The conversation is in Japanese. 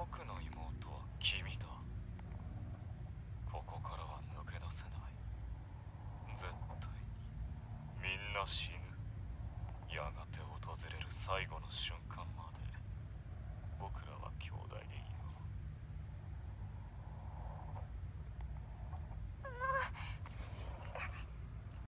僕の妹は君だ。ここからは抜け出せない。絶対にみんな死ぬ。やがて訪れる最後の瞬間まで僕らは兄弟で